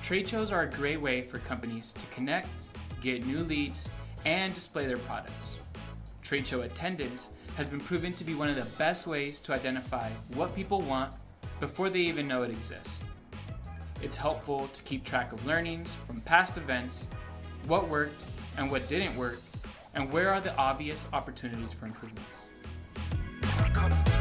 Trade shows are a great way for companies to connect, get new leads, and display their products. Trade show attendance has been proven to be one of the best ways to identify what people want before they even know it exists. It's helpful to keep track of learnings from past events, what worked and what didn't work, and where are the obvious opportunities for improvements.